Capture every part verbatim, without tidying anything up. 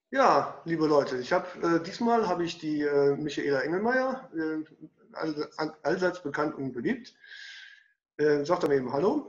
Ja, liebe Leute, ich habe äh, diesmal habe ich die äh, Michaela Engelmeier, äh, all, all, allseits bekannt und beliebt. Äh, sagt er mir eben Hallo.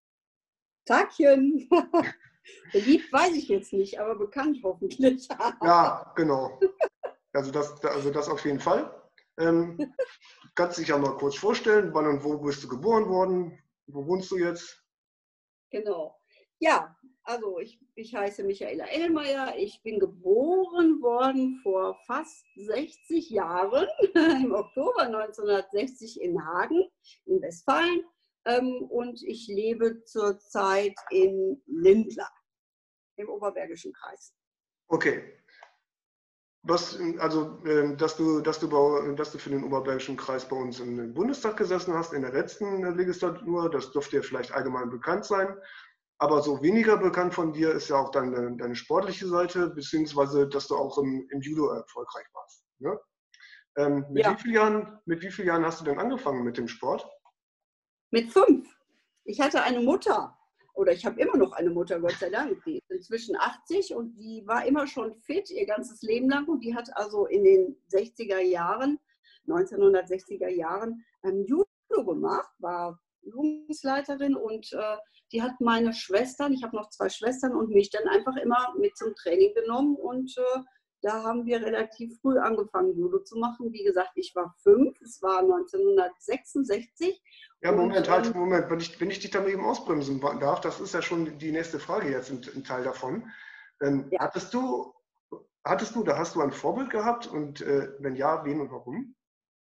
Tagchen. Beliebt weiß ich jetzt nicht, aber bekannt hoffentlich. Ja, genau. Also das, also das auf jeden Fall. Ähm, kannst dich ja mal kurz vorstellen, wann und wo bist du geboren worden? Wo wohnst du jetzt? Genau. Ja, also ich, ich heiße Michaela Engelmeier. Ich bin geboren worden vor fast sechzig Jahren, im Oktober neunzehnhundertsechzig in Hagen in Westfalen. Ähm, und ich lebe zurzeit in Lindlar im Oberbergischen Kreis. Okay. Was, also, ähm, dass du, dass du, bei, dass du für den Oberbergischen Kreis bei uns im Bundestag gesessen hast in der letzten Legislatur, das dürfte dir vielleicht allgemein bekannt sein. Aber so weniger bekannt von dir ist ja auch deine, deine sportliche Seite, beziehungsweise dass du auch im, im Judo erfolgreich warst. Ne? Ähm, mit wie Ja, vielen Jahren, mit wie vielen Jahren hast du denn angefangen mit dem Sport? mit fünf. Ich hatte eine Mutter, oder ich habe immer noch eine Mutter, Gott sei Dank, die ist inzwischen achtzig und die war immer schon fit ihr ganzes Leben lang und die hat also in den sechziger Jahren, neunzehnhundertsechziger Jahren ähm, Judo gemacht, war Übungsleiterin und äh, die hat meine Schwestern, ich habe noch zwei Schwestern und mich dann einfach immer mit zum Training genommen und äh, da haben wir relativ früh angefangen, Judo zu machen. Wie gesagt, ich war fünf, es war neunzehnhundertsechsundsechzig Ja, und Moment, ähm, halt, Moment, wenn ich, wenn ich dich da mal eben ausbremsen darf, das ist ja schon die nächste Frage jetzt, ein, ein Teil davon. Ähm, ja, hattest du, hattest du, da hast du ein Vorbild gehabt und äh, wenn ja, wen und warum?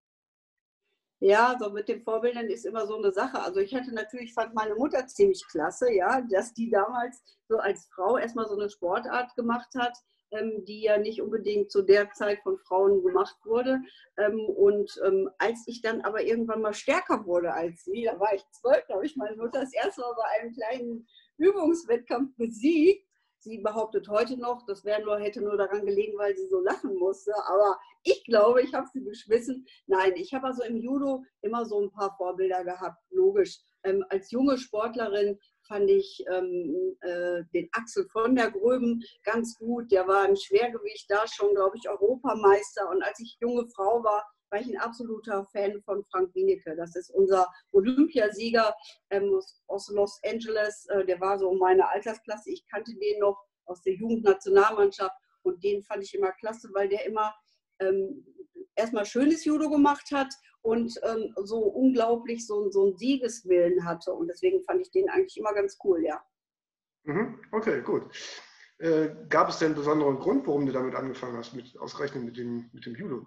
ja, so mit den Vorbildern ist immer so eine Sache. Also ich hatte natürlich, fand meine Mutter ziemlich klasse, ja, dass die damals so als Frau erstmal so eine Sportart gemacht hat, ähm, die ja nicht unbedingt zu der Zeit von Frauen gemacht wurde. Ähm, und ähm, als ich dann aber irgendwann mal stärker wurde als sie, da war ich zwölf, da habe ich meine Mutter das erste Mal bei einem kleinen Übungswettkampf besiegt. Sie behauptet heute noch, das wäre nur, hätte nur daran gelegen, weil sie so lachen musste. Aber ich glaube, ich habe sie geschmissen. Nein, ich habe also im Judo immer so ein paar Vorbilder gehabt, logisch. Ähm, als junge Sportlerin fand ich ähm, äh, den Axel von der Gröben ganz gut. Der war im Schwergewicht da schon, glaube ich, Europameister. Und als ich junge Frau war, war ich ein absoluter Fan von Frank Wienecke. Das ist unser Olympiasieger ähm, aus Los Angeles. Äh, der war so meine Altersklasse. Ich kannte den noch aus der Jugendnationalmannschaft. Und den fand ich immer klasse, weil der immer ähm, erstmal schönes Judo gemacht hat und ähm, so unglaublich so, so einen Siegeswillen hatte. Und deswegen fand ich den eigentlich immer ganz cool, ja. Mhm, okay, gut. Äh, gab es denn einen besonderen Grund, warum du damit angefangen hast, mit, ausgerechnet mit dem, mit dem Judo?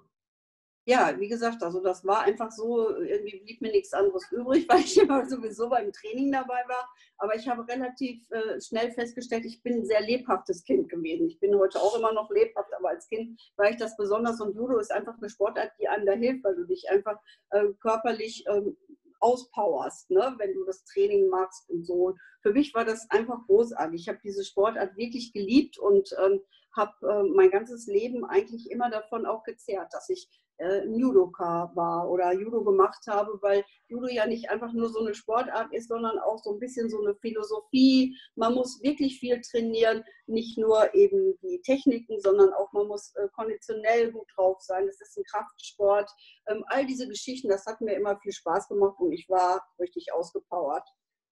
Ja, wie gesagt, also das war einfach so, irgendwie blieb mir nichts anderes übrig, weil ich immer sowieso beim Training dabei war. Aber ich habe relativ äh, schnell festgestellt, ich bin ein sehr lebhaftes Kind gewesen. Ich bin heute auch immer noch lebhaft, aber als Kind war ich das besonders. Und Judo ist einfach eine Sportart, die einem da hilft, weil du dich einfach äh, körperlich ähm, auspowerst, ne? Wenn du das Training machst und so. Und für mich war das einfach großartig. Ich habe diese Sportart wirklich geliebt und ähm, habe äh, mein ganzes Leben eigentlich immer davon auch gezehrt, dass ich äh, Judoka war oder Judo gemacht habe, weil Judo ja nicht einfach nur so eine Sportart ist, sondern auch so ein bisschen so eine Philosophie. Man muss wirklich viel trainieren, nicht nur eben die Techniken, sondern auch man muss äh, konditionell gut drauf sein. Das ist ein Kraftsport. Ähm, all diese Geschichten, das hat mir immer viel Spaß gemacht und ich war richtig ausgepowert.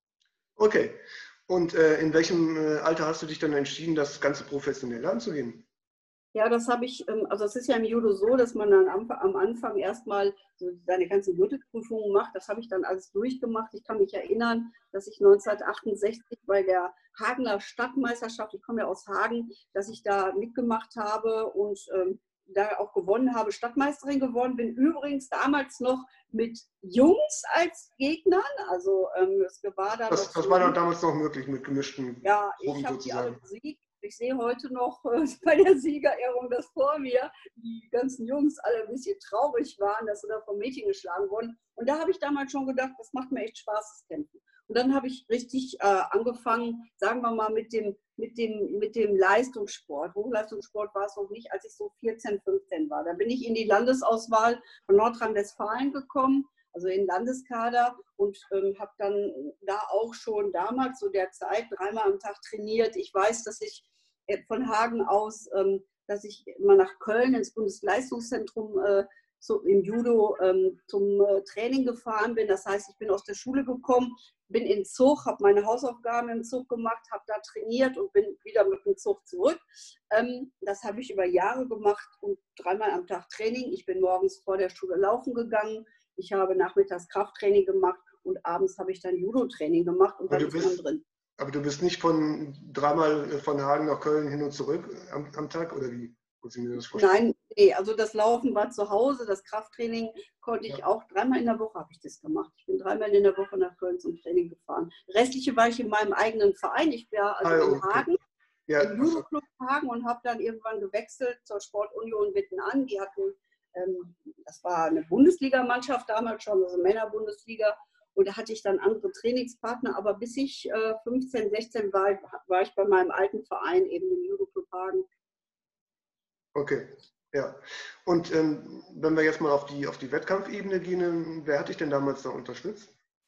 Okay. Und äh, in welchem äh, Alter hast du dich dann entschieden, das Ganze professionell anzugehen? Ja, das habe ich, ähm, also es ist ja im Judo so, dass man dann am, am Anfang erstmal so seine ganzen Gürtelprüfungen macht. Das habe ich dann alles durchgemacht. Ich kann mich erinnern, dass ich neunzehnhundertachtundsechzig bei der Hagener Stadtmeisterschaft, ich komme ja aus Hagen, dass ich da mitgemacht habe und ähm, da auch gewonnen habe, Stadtmeisterin geworden bin. Übrigens damals noch mit Jungs als Gegnern. Also ähm, es war da noch Das, so das eine war dann Mischung. damals noch möglich mit gemischten Ja, ich Gruppen habe die alle sozusagen. besiegt. Ich sehe heute noch äh, bei der Siegerehrung das vor mir, die ganzen Jungs alle ein bisschen traurig waren, dass sie da vom Mädchen geschlagen wurden. Und da habe ich damals schon gedacht, das macht mir echt Spaß, das Kämpfen. Und dann habe ich richtig äh, angefangen, sagen wir mal, mit dem, mit, dem, mit dem Leistungssport. Hochleistungssport war es noch nicht, als ich so vierzehn, fünfzehn war. Da bin ich in die Landesauswahl von Nordrhein-Westfalen gekommen, also in den Landeskader und ähm, habe dann da auch schon damals so der Zeit dreimal am Tag trainiert. Ich weiß, dass ich von Hagen aus, ähm, dass ich immer nach Köln ins Bundesleistungszentrum äh, so im Judo ähm, zum äh, Training gefahren bin. Das heißt, ich bin aus der Schule gekommen, bin in den Zug, habe meine Hausaufgaben im Zug gemacht, habe da trainiert und bin wieder mit dem Zug zurück. Ähm, das habe ich über Jahre gemacht und dreimal am Tag Training. Ich bin morgens vor der Schule laufen gegangen, ich habe nachmittags Krafttraining gemacht und abends habe ich dann Judo-Training gemacht und dann ist man drin. Aber du bist nicht von dreimal von Hagen nach Köln hin und zurück am, am Tag, oder wie? Muss ich mir das vorstellen? Nein, nee, also das Laufen war zu Hause, das Krafttraining konnte ich Ja. auch, dreimal in der Woche habe ich das gemacht. Ich bin dreimal in der Woche nach Köln zum Training gefahren. Restliche war ich in meinem eigenen Verein, ich war also Ah, in okay. Hagen, Ja, im Judo-Club Hagen und habe dann irgendwann gewechselt zur Sportunion Wittenau. Die hatten, ähm, das war eine Bundesligamannschaft damals schon, also Männerbundesliga. Und da hatte ich dann andere Trainingspartner, aber bis ich äh, fünfzehn, sechzehn war, war ich bei meinem alten Verein, eben im Judo-Club Hagen. Okay, ja. Und ähm, wenn wir jetzt mal auf die, auf die Wettkampfebene gehen, wer hat dich denn damals da unterstützt?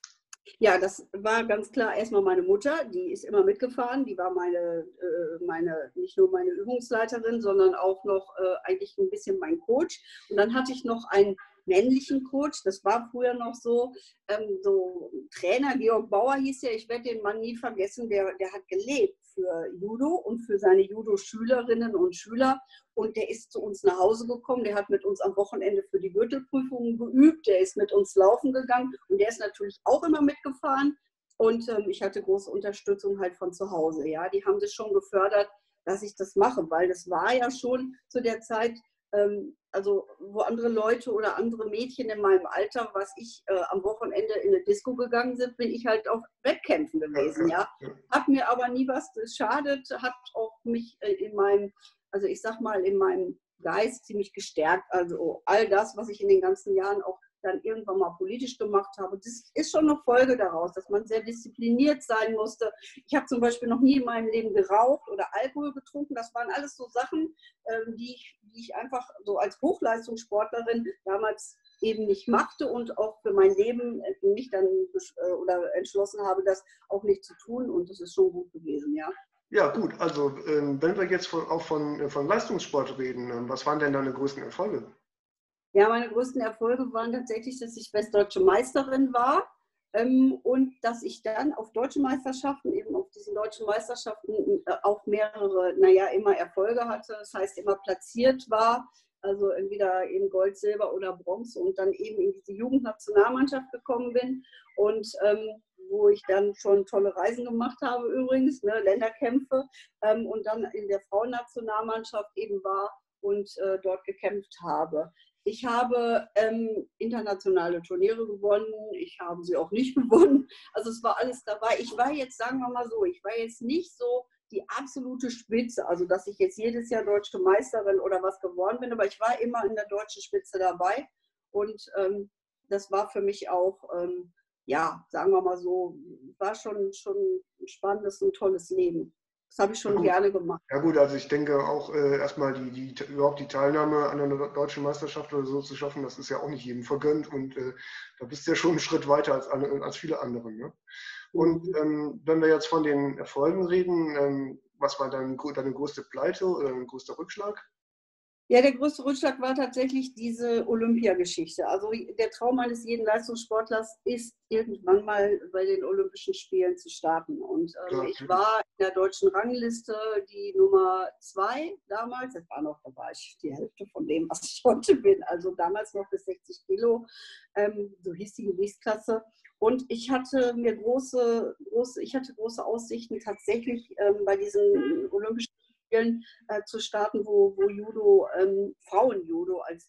Ja, das war ganz klar erstmal meine Mutter, die ist immer mitgefahren, die war meine, äh, meine nicht nur meine Übungsleiterin, sondern auch noch äh, eigentlich ein bisschen mein Coach. Und dann hatte ich noch einen männlichen Coach, das war früher noch so, ähm, so Trainer, Georg Bauer hieß der, ich werde den Mann nie vergessen, der, der hat gelebt für Judo und für seine Judo-Schülerinnen und Schüler. Und der ist zu uns nach Hause gekommen, der hat mit uns am Wochenende für die Gürtelprüfungen geübt, der ist mit uns laufen gegangen und der ist natürlich auch immer mitgefahren. Und ähm, ich hatte große Unterstützung halt von zu Hause. Ja, die haben das schon gefördert, dass ich das mache, weil das war ja schon zu der Zeit, ähm, also wo andere Leute oder andere Mädchen in meinem Alter, was ich äh, am Wochenende in eine Disco gegangen sind, bin ich halt auf Wettkämpfen gewesen. Ja, hat mir aber nie was geschadet, hat auch mich äh, in meinem also ich sag mal, in meinem Geist ziemlich gestärkt. Also all das, was ich in den ganzen Jahren auch dann irgendwann mal politisch gemacht habe, das ist schon eine Folge daraus, dass man sehr diszipliniert sein musste. Ich habe zum Beispiel noch nie in meinem Leben geraucht oder Alkohol getrunken. Das waren alles so Sachen, die ich, die ich einfach so als Hochleistungssportlerin damals eben nicht machte und auch für mein Leben mich dann oder entschlossen habe, das auch nicht zu tun. Und das ist schon gut gewesen, ja. Ja, gut, also ähm, wenn wir jetzt von, auch von, von Leistungssport reden, ähm, was waren denn deine größten Erfolge? Ja, meine größten Erfolge waren tatsächlich, dass ich westdeutsche Meisterin war ähm, und dass ich dann auf deutschen Meisterschaften, eben auf diesen deutschen Meisterschaften äh, auch mehrere, naja, immer Erfolge hatte, das heißt immer platziert war, also entweder eben Gold, Silber oder Bronze und dann eben in diese Jugendnationalmannschaft gekommen bin und ähm, wo ich dann schon tolle Reisen gemacht habe übrigens, ne, Länderkämpfe ähm, und dann in der Frauennationalmannschaft eben war und äh, dort gekämpft habe. Ich habe ähm, internationale Turniere gewonnen, ich habe sie auch nicht gewonnen, also es war alles dabei. Ich war jetzt, sagen wir mal so, ich war jetzt nicht so die absolute Spitze, also dass ich jetzt jedes Jahr deutsche Meisterin oder was geworden bin, aber ich war immer in der deutschen Spitze dabei und ähm, das war für mich auch ähm, ja, sagen wir mal so, war schon, schon ein spannendes und tolles Leben. Das habe ich schon Ja, gerne gemacht. Ja gut, also ich denke auch äh, erstmal die, die, überhaupt die Teilnahme an einer deutschen Meisterschaft oder so zu schaffen, das ist ja auch nicht jedem vergönnt und äh, da bist du ja schon einen Schritt weiter als, als viele andere. Ne? Und ähm, wenn wir jetzt von den Erfolgen reden, ähm, was war dein, deine größte Pleite oder dein größter Rückschlag? Ja, der größte Rückschlag war tatsächlich diese Olympiageschichte. Also der Traum eines jeden Leistungssportlers ist, irgendwann mal bei den Olympischen Spielen zu starten. Und ähm, Klar, ich war in der deutschen Rangliste die Nummer zwei damals. Das war noch, da war ich die Hälfte von dem, was ich heute bin. Also damals noch bis sechzig Kilo, ähm, so hieß die Gewichtsklasse. Und ich hatte mir große, große, ich hatte große Aussichten tatsächlich ähm, bei diesen Olympischen Spielen äh, zu starten, wo, wo Judo, ähm, Frauen-Judo als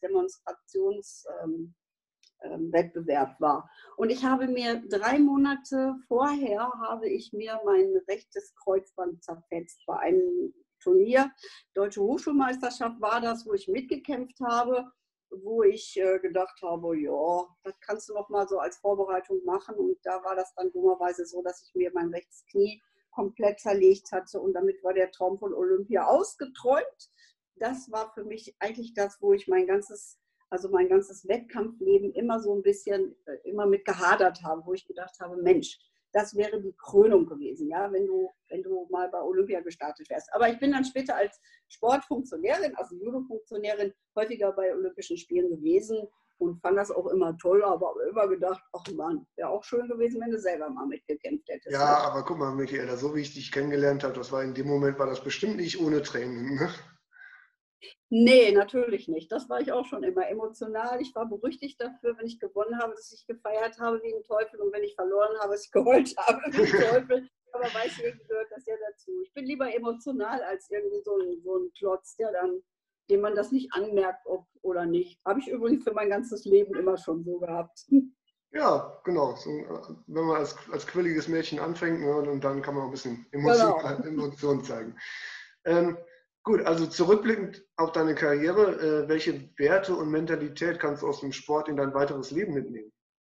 Demonstrationswettbewerb ähm, ähm, war. Und ich habe mir drei Monate vorher habe ich mir mein rechtes Kreuzband zerfetzt bei einem Turnier. Deutsche Hochschulmeisterschaft war das, wo ich mitgekämpft habe, wo ich äh, gedacht habe, ja, das kannst du noch mal so als Vorbereitung machen. Und da war das dann dummerweise so, dass ich mir mein rechtes Knie komplett zerlegt hatte und damit war der Traum von Olympia ausgeträumt. Das war für mich eigentlich das, wo ich mein ganzes, also mein ganzes Wettkampfleben immer so ein bisschen, immer mit gehadert habe, wo ich gedacht habe, Mensch, das wäre die Krönung gewesen, ja, wenn du, wenn du mal bei Olympia gestartet wärst. Aber ich bin dann später als Sportfunktionärin, also Judo-Funktionärin, häufiger bei Olympischen Spielen gewesen und fand das auch immer toll, aber habe immer gedacht, ach Mann, wäre auch schön gewesen, wenn du selber mal mitgekämpft hättest. Ja, ne? Aber guck mal, Michaela, so wie ich dich kennengelernt habe, das war in dem Moment, war das bestimmt nicht ohne Training, ne? Nee, natürlich nicht. Das war ich auch schon immer emotional. Ich war berüchtigt dafür, wenn ich gewonnen habe, dass ich gefeiert habe wie ein Teufel und wenn ich verloren habe, dass ich geheult habe wie ein Teufel. Aber weiß irgendwie gehört das ja dazu. Ich bin lieber emotional als irgendwie so ein, so ein Klotz, der dann, dem man das nicht anmerkt, ob oder nicht. Habe ich übrigens für mein ganzes Leben immer schon so gehabt. Ja, genau. So, wenn man als, als quirliges Mädchen anfängt, ne, und dann kann man auch ein bisschen Emotionen, genau. Emotionen zeigen. Ähm, Gut, also zurückblickend auf deine Karriere, äh, welche Werte und Mentalität kannst du aus dem Sport in dein weiteres Leben mitnehmen?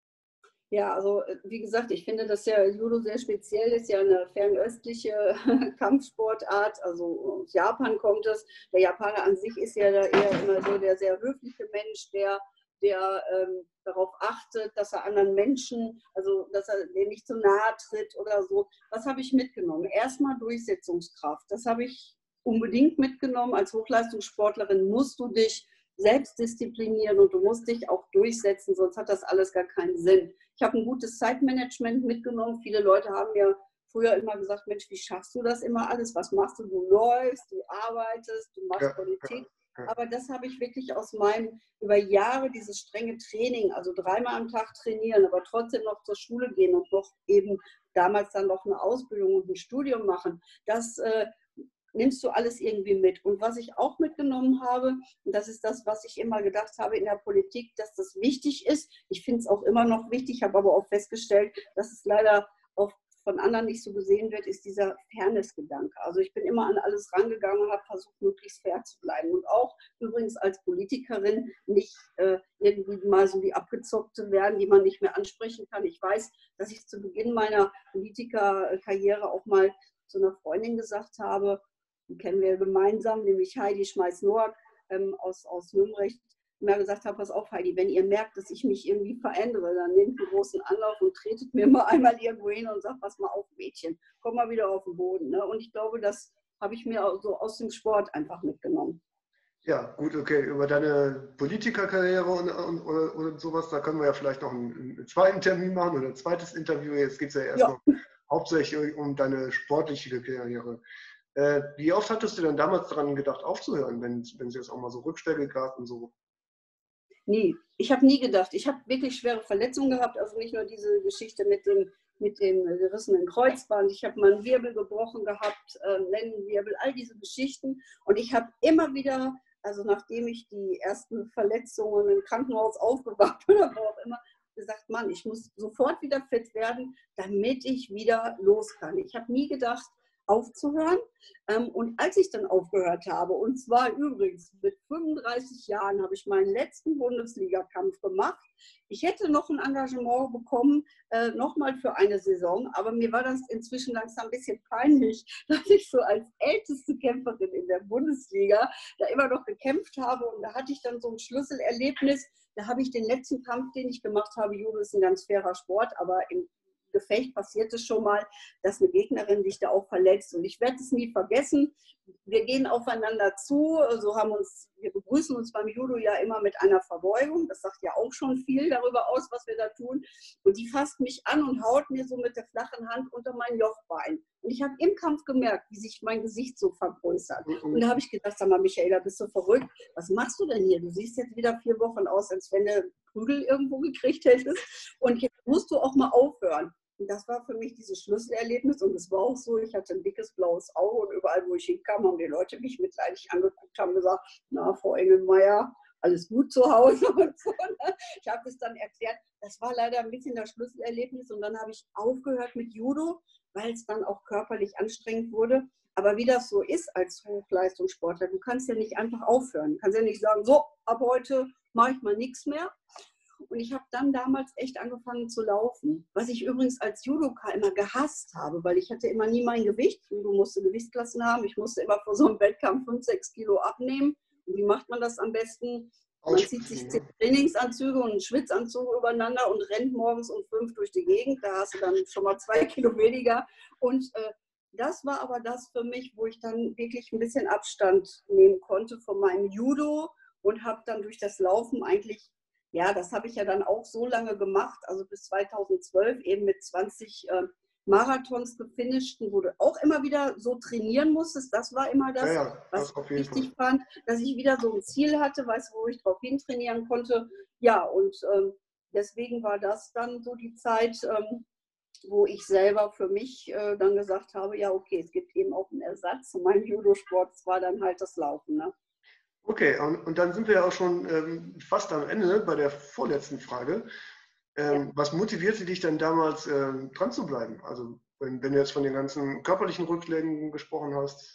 Ja, also wie gesagt, ich finde, dass ja Judo sehr speziell ist, ja eine fernöstliche Kampfsportart, also aus Japan kommt es. Der Japaner an sich ist ja da eher immer so der sehr höfliche Mensch, der, der ähm, darauf achtet, dass er anderen Menschen, also dass er denen nicht zu nahe tritt oder so. Was habe ich mitgenommen? Erstmal Durchsetzungskraft. Das habe ich unbedingt mitgenommen. Als Hochleistungssportlerin musst du dich selbst disziplinieren und du musst dich auch durchsetzen, sonst hat das alles gar keinen Sinn. Ich habe ein gutes Zeitmanagement mitgenommen. Viele Leute haben mir früher immer gesagt, Mensch, wie schaffst du das immer alles? Was machst du? Du läufst, du arbeitest, du machst ja, Politik. Ja, ja. Aber das habe ich wirklich aus meinem, über Jahre dieses strenge Training, also dreimal am Tag trainieren, aber trotzdem noch zur Schule gehen und noch eben damals dann noch eine Ausbildung und ein Studium machen. Das äh, nimmst du alles irgendwie mit. Und was ich auch mitgenommen habe, und das ist das, was ich immer gedacht habe in der Politik, dass das wichtig ist. Ich finde es auch immer noch wichtig, habe aber auch festgestellt, dass es leider oft von anderen nicht so gesehen wird, ist dieser Fairness-Gedanke. Also ich bin immer an alles rangegangen und habe versucht, möglichst fair zu bleiben. Und auch übrigens als Politikerin nicht äh, irgendwie mal so die Abgezockte werden, die man nicht mehr ansprechen kann. Ich weiß, dass ich zu Beginn meiner Politikerkarriere auch mal zu einer Freundin gesagt habe, die kennen wir gemeinsam, nämlich Heidi Schmeiß-Noack ähm, aus, aus Nürnberg, mir gesagt habe, pass auf Heidi, wenn ihr merkt, dass ich mich irgendwie verändere, dann nehmt einen großen Anlauf und tretet mir mal einmal irgendwo hin und sagt, pass mal auf Mädchen, komm mal wieder auf den Boden. Ne? Und ich glaube, das habe ich mir so aus dem Sport einfach mitgenommen. Ja, gut, okay. Über deine Politikerkarriere und, und, und, und sowas, da können wir ja vielleicht noch einen, einen zweiten Termin machen oder ein zweites Interview. Jetzt geht es ja erstmal ja. hauptsächlich um deine sportliche Karriere. Äh, wie oft hattest du denn damals daran gedacht, aufzuhören, wenn es jetzt auch mal so Rückschläge gab und so? Nie. Ich habe nie gedacht. Ich habe wirklich schwere Verletzungen gehabt, also nicht nur diese Geschichte mit dem, mit dem gerissenen Kreuzband. Ich habe mal einen Wirbel gebrochen gehabt, äh, Lendenwirbel, all diese Geschichten. Und ich habe immer wieder, also nachdem ich die ersten Verletzungen im Krankenhaus aufgewacht bin, oder wo auch immer, gesagt, Mann, ich muss sofort wieder fit werden, damit ich wieder los kann. Ich habe nie gedacht, aufzuhören. Und als ich dann aufgehört habe, und zwar übrigens mit fünfunddreißig Jahren, habe ich meinen letzten Bundesligakampf gemacht. Ich hätte noch ein Engagement bekommen, äh, nochmal für eine Saison, aber mir war das inzwischen langsam ein bisschen peinlich, dass ich so als älteste Kämpferin in der Bundesliga da immer noch gekämpft habe. Und da hatte ich dann so ein Schlüsselerlebnis. Da habe ich den letzten Kampf, den ich gemacht habe, Judo ist ein ganz fairer Sport, aber im Gefecht passiert es schon mal, dass eine Gegnerin sich da auch verletzt. Und ich werde es nie vergessen. Wir gehen aufeinander zu, so haben uns, wir begrüßen uns beim Judo ja immer mit einer Verbeugung. Das sagt ja auch schon viel darüber aus, was wir da tun. Und die fasst mich an und haut mir so mit der flachen Hand unter mein Jochbein. Und ich habe im Kampf gemerkt, wie sich mein Gesicht so vergrößert. Und da habe ich gedacht, sag mal, Michaela, bist du verrückt? Was machst du denn hier? Du siehst jetzt wieder vier Wochen aus, als wenn du Prügel irgendwo gekriegt hättest. Und jetzt musst du auch mal aufhören. Und das war für mich dieses Schlüsselerlebnis. Und es war auch so, ich hatte ein dickes blaues Auge und überall, wo ich hinkam, haben die Leute mich mitleidig angeguckt, haben gesagt, na, Frau Engelmeier, alles gut zu Hause und so. Ich habe es dann erklärt, das war leider ein bisschen das Schlüsselerlebnis. Und dann habe ich aufgehört mit Judo, weil es dann auch körperlich anstrengend wurde. Aber wie das so ist als Hochleistungssportler, du kannst ja nicht einfach aufhören. Du kannst ja nicht sagen, so, ab heute mache ich mal nichts mehr. Und ich habe dann damals echt angefangen zu laufen, was ich übrigens als Judoka immer gehasst habe, weil ich hatte immer nie mein Gewicht. Judo musste Gewichtsklassen haben. Ich musste immer vor so einem Wettkampf fünf, sechs Kilo abnehmen. Und wie macht man das am besten? Man zieht sich zehn Trainingsanzüge und einen Schwitzanzug übereinander und rennt morgens um fünf durch die Gegend. Da hast du dann schon mal zwei Kilo weniger. Und äh, das war aber das für mich, wo ich dann wirklich ein bisschen Abstand nehmen konnte von meinem Judo und habe dann durch das Laufen eigentlich, ja, das habe ich ja dann auch so lange gemacht, also bis zweitausendzwölf eben mit zwanzig äh, Marathons gefinischten, wo du auch immer wieder so trainieren musstest. Das war immer das, ja, ja, was das ich wichtig fand, dass ich wieder so ein Ziel hatte, weißt, wo ich drauf hin trainieren konnte. Ja, und ähm, deswegen war das dann so die Zeit, ähm, wo ich selber für mich äh, dann gesagt habe, ja okay, es gibt eben auch einen Ersatz zu meinem Judosport, das war dann halt das Laufen. Ne? Okay, und, und dann sind wir ja auch schon ähm, fast am Ende bei der vorletzten Frage. Ähm, Ja. Was motivierte dich denn damals, ähm, dran zu bleiben? Also wenn, wenn du jetzt von den ganzen körperlichen Rückschlägen gesprochen hast.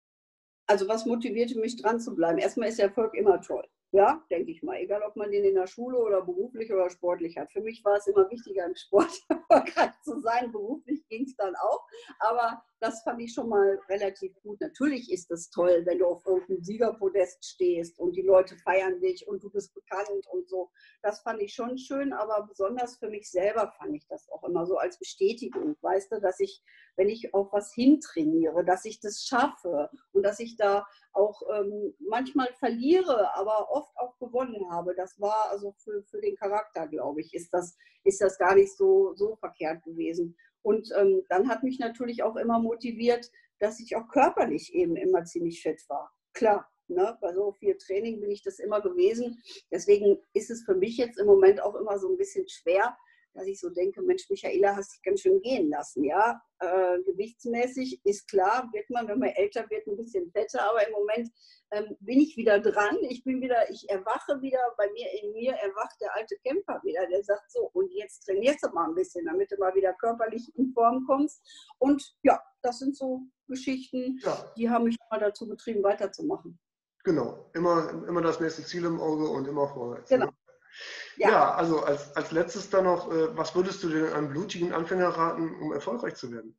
Also was motivierte mich dran zu bleiben? Erstmal ist Erfolg immer toll. Ja, denke ich mal. Egal, ob man den in der Schule oder beruflich oder sportlich hat. Für mich war es immer wichtiger, im Sport erfolgreich zu sein. Beruflich ging es dann auch. Aber das fand ich schon mal relativ gut. Natürlich ist es toll, wenn du auf irgendeinem Siegerpodest stehst und die Leute feiern dich und du bist bekannt und so. Das fand ich schon schön. Aber besonders für mich selber fand ich das auch immer so als Bestätigung. Weißt du, dass ich, wenn ich auf was hintrainiere, dass ich das schaffe und dass ich da auch ähm, manchmal verliere, aber oft auch gewonnen habe. Das war also für, für den Charakter, glaube ich, ist das, ist das gar nicht so, so verkehrt gewesen. Und ähm, dann hat mich natürlich auch immer motiviert, dass ich auch körperlich eben immer ziemlich fit war. Klar, ne? Bei so viel Training bin ich das immer gewesen. Deswegen ist es für mich jetzt im Moment auch immer so ein bisschen schwer, dass ich so denke, Mensch, Michaela, hast dich ganz schön gehen lassen, ja. Äh, gewichtsmäßig ist klar, wird man, wenn man älter wird, ein bisschen fetter, aber im Moment ähm, bin ich wieder dran. Ich bin wieder, ich erwache wieder, bei mir in mir erwacht der alte Kämpfer wieder, der sagt so, und jetzt trainierst du mal ein bisschen, damit du mal wieder körperlich in Form kommst. Und ja, das sind so Geschichten, Ja, die haben mich mal dazu getrieben, weiterzumachen. genau. Immer, immer das nächste Ziel im Auge und immer vorwärts. Genau, Ne? ja. Ja, also als, als letztes dann noch, äh, was würdest du denn einem blutigen Anfänger raten, um erfolgreich zu werden?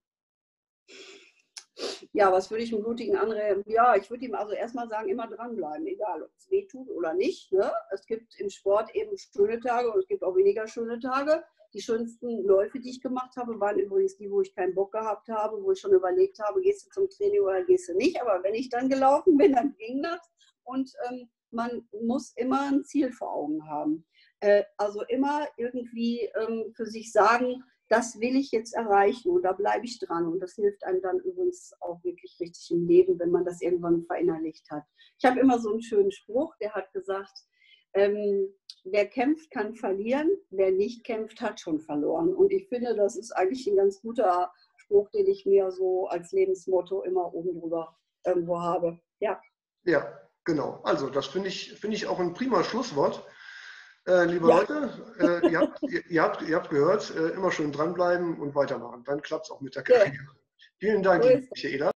Ja, was würde ich einem blutigen anreden? Ja, ich würde ihm also erstmal sagen, immer dranbleiben, egal ob es weh tut oder nicht. Ne? Es gibt im Sport eben schöne Tage und es gibt auch weniger schöne Tage. Die schönsten Läufe, die ich gemacht habe, waren übrigens die, wo ich keinen Bock gehabt habe, wo ich schon überlegt habe, gehst du zum Training oder gehst du nicht. Aber wenn ich dann gelaufen bin, dann ging das. Und ähm, man muss immer ein Ziel vor Augen haben. Äh, also immer irgendwie ähm, für sich sagen, das will ich jetzt erreichen und da bleibe ich dran. Und das hilft einem dann übrigens auch wirklich richtig im Leben, wenn man das irgendwann verinnerlicht hat. Ich habe immer so einen schönen Spruch, der hat gesagt, ähm, wer kämpft, kann verlieren, wer nicht kämpft, hat schon verloren. Und ich finde, das ist eigentlich ein ganz guter Spruch, den ich mir so als Lebensmotto immer oben drüber irgendwo habe. Ja. Ja, genau. Also das finde ich, finde ich auch ein prima Schlusswort. Äh, liebe Ja. Leute, äh, ihr, habt, ihr, ihr, habt, ihr habt gehört, äh, immer schön dranbleiben und weitermachen. Dann klappt es auch mit der Ja, Karriere. Vielen Dank, so liebe ist Michaela.